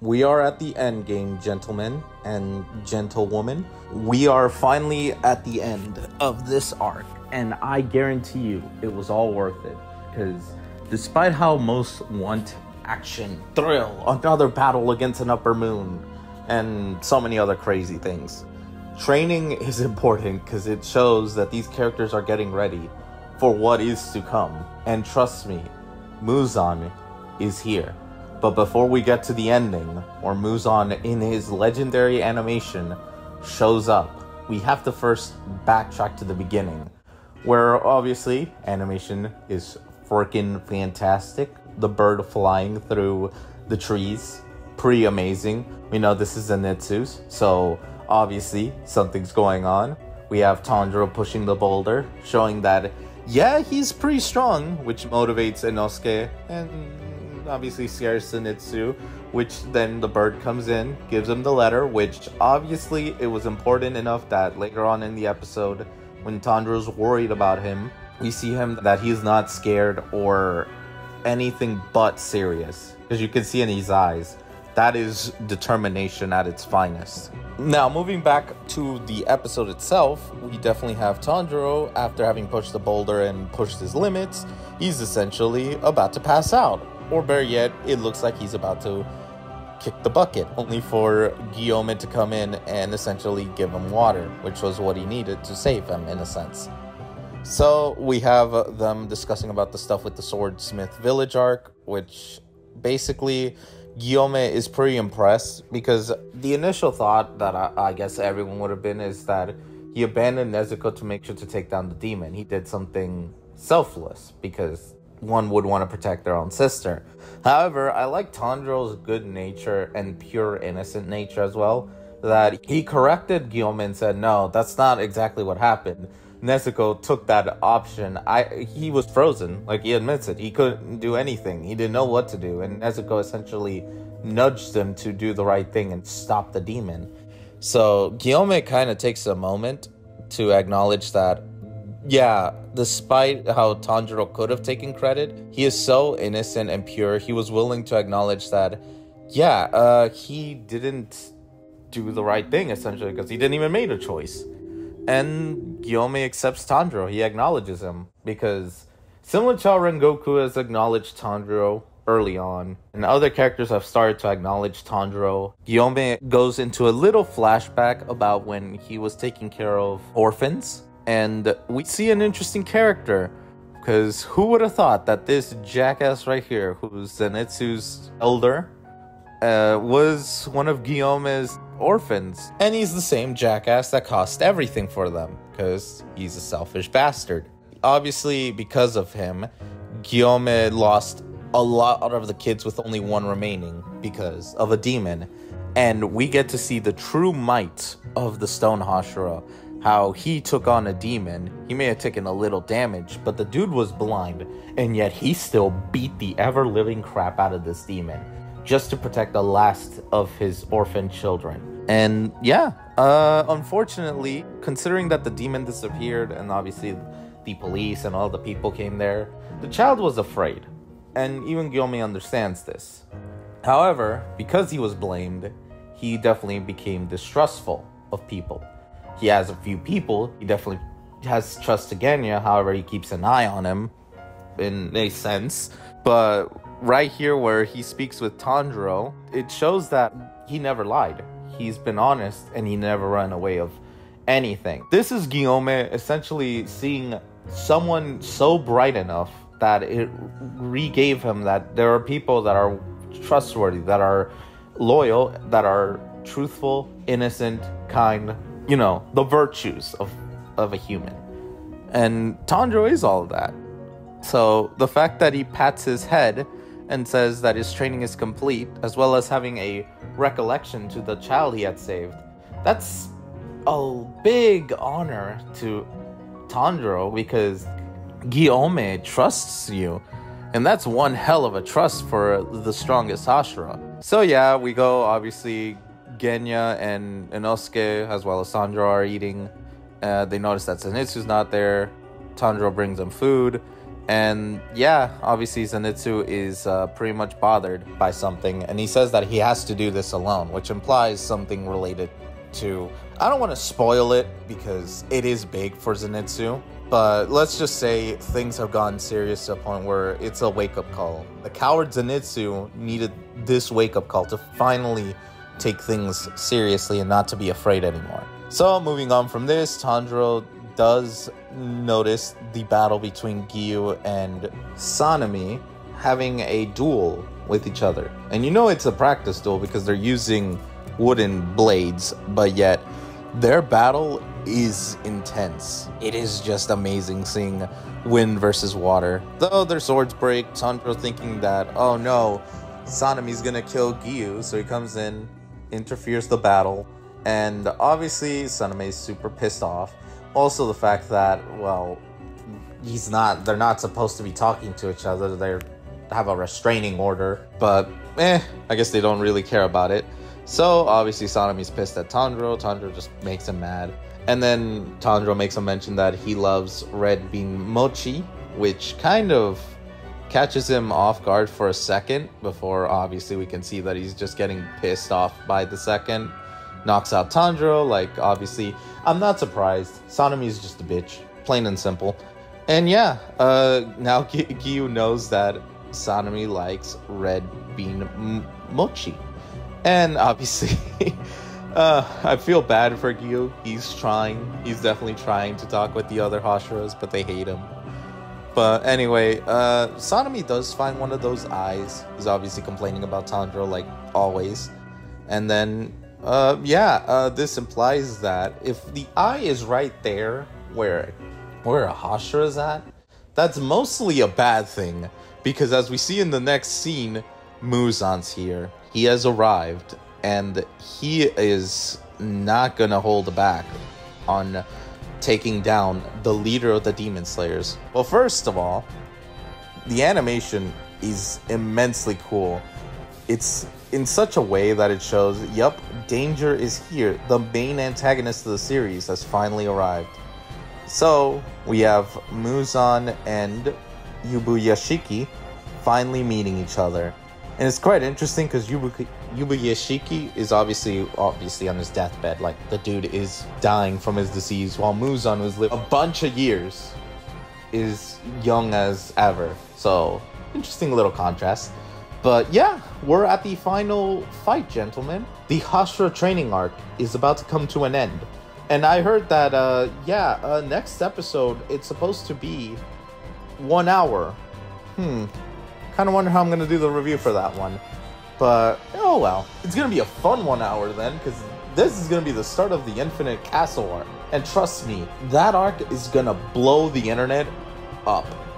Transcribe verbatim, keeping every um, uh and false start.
We are at the end game, gentlemen and gentlewoman. We are finally at the end of this arc, and I guarantee you it was all worth it, because despite how most want action, thrill, another battle against an upper moon, and so many other crazy things, training is important because it shows that these characters are getting ready for what is to come. And trust me, Muzan is here. But before we get to the ending, or Muzan in his legendary animation shows up, we have to first backtrack to the beginning, where obviously animation is freaking fantastic. The bird flying through the trees, pretty amazing. We know this is Zenitsu's, so obviously something's going on. We have Tanjiro pushing the boulder, showing that, yeah, he's pretty strong, which motivates Inosuke, and obviously scares Zenitsu, which then the bird comes in, gives him the letter, which obviously it was important enough that later on in the episode, when Tanjiro's worried about him, we see him that he's not scared or anything but serious, because you can see in his eyes that is determination at its finest. Now, moving back to the episode itself, we definitely have Tanjiro, after having pushed the boulder and pushed his limits, he's essentially about to pass out. Or better yet, it looks like he's about to kick the bucket, only for Guillaume to come in and essentially give him water, which was what he needed to save him, in a sense. So we have them discussing about the stuff with the Swordsmith Village arc, which basically Guillaume is pretty impressed, because the initial thought that I, I guess everyone would have been is that he abandoned Nezuko to make sure to take down the demon. He did something selfless, because one would want to protect their own sister. However, I like Tanjiro's good nature and pure innocent nature as well, that he corrected Guillaume and said, no, that's not exactly what happened. Nezuko took that option. I he was frozen, like he admits it. He couldn't do anything. He didn't know what to do, and Nezuko essentially nudged him to do the right thing and stop the demon. So Guillaume kind of takes a moment to acknowledge that, yeah, despite how Tanjiro could have taken credit, he is so innocent and pure. He was willing to acknowledge that, yeah, uh, he didn't do the right thing, essentially, because he didn't even make a choice. And Guillaume accepts Tanjiro. He acknowledges him, because similar to how Rengoku has acknowledged Tanjiro early on, and other characters have started to acknowledge Tanjiro, Guillaume goes into a little flashback about when he was taking care of orphans. And we see an interesting character, because who would have thought that this jackass right here, who's Zenitsu's elder, uh, was one of Guillaume's orphans. And he's the same jackass that cost everything for them, because he's a selfish bastard. Obviously, because of him, Guillaume lost a lot of the kids with only one remaining because of a demon. And we get to see the true might of the Stone Hashira, how he took on a demon. He may have taken a little damage, but the dude was blind, and yet he still beat the ever-living crap out of this demon, just to protect the last of his orphan children. And yeah, uh, unfortunately, considering that the demon disappeared, and obviously the police and all the people came there, the child was afraid, and even Guillaume understands this. However, because he was blamed, he definitely became distrustful of people. He has a few people. He definitely has trust to Genya. However, he keeps an eye on him in a sense. But right here where he speaks with Tanjiro, it shows that he never lied. He's been honest, and he never ran away of anything. This is Guillaume essentially seeing someone so bright enough that it re-gave him that there are people that are trustworthy, that are loyal, that are truthful, innocent, kind, you know, the virtues of, of a human. And Tanjiro is all of that. So the fact that he pats his head and says that his training is complete, as well as having a recollection to the child he had saved, that's a big honor to Tanjiro, because Guillaume trusts you. And that's one hell of a trust for the strongest Hashira. So yeah, we go, obviously, Genya and Inosuke, as well as Tanjiro, are eating. Uh, they notice that Zenitsu's not there. Tanjiro brings them food. And yeah, obviously Zenitsu is uh, pretty much bothered by something, and he says that he has to do this alone, which implies something related to... I don't want to spoil it because it is big for Zenitsu, but let's just say things have gotten serious to a point where it's a wake-up call. The coward Zenitsu needed this wake-up call to finally take things seriously and not to be afraid anymore. So moving on from this, Tanjiro does notice the battle between Giyu and Sanemi having a duel with each other. And you know it's a practice duel because they're using wooden blades, but yet their battle is intense. It is just amazing seeing wind versus water. Though their swords break, Tanjiro thinking that, oh no, Sanemi's gonna kill Giyu, so he comes in, interferes the battle, and obviously Saneme's super pissed off. Also the fact that, well, he's not, they're not supposed to be talking to each other. They have a restraining order, but eh, I guess they don't really care about it. So obviously Saneme's pissed at Tanjiro. Tanjiro just makes him mad. And then Tanjiro makes him mention that he loves red bean mochi, which kind of catches him off guard for a second before obviously we can see that he's just getting pissed off by the second. Knocks out Tanjiro, like, obviously, I'm not surprised. Sanemi is just a bitch, plain and simple. And yeah, uh, now G Giyu knows that Sanemi likes red bean m mochi. And obviously, uh, I feel bad for Giyu. He's trying, he's definitely trying to talk with the other Hashiras, but they hate him. But anyway, uh, Sanemi does find one of those eyes. He's obviously complaining about Tanjiro, like always. And then... Uh, yeah, uh, this implies that if the eye is right there where, where a Hashira is at, that's mostly a bad thing. Because as we see in the next scene, Muzan's here. He has arrived, and he is not gonna hold back on taking down the leader of the Demon Slayers. Well, first of all, the animation is immensely cool. It's in such a way that it shows, yup, danger is here. The main antagonist of the series has finally arrived. So, we have Muzan and Yubuyashiki finally meeting each other. And it's quite interesting because Yubu Yubuyashiki is obviously obviously on his deathbed. Like, the dude is dying from his disease, while Muzan, who's lived a bunch of years, is young as ever. So, interesting little contrast. But yeah, we're at the final fight, gentlemen. The Hashira training arc is about to come to an end. And I heard that, uh, yeah, uh, next episode, it's supposed to be one hour. Hmm. Kind of wonder how I'm going to do the review for that one. But, oh well. It's going to be a fun one hour then, because this is going to be the start of the Infinite Castle arc. And trust me, that arc is going to blow the internet up.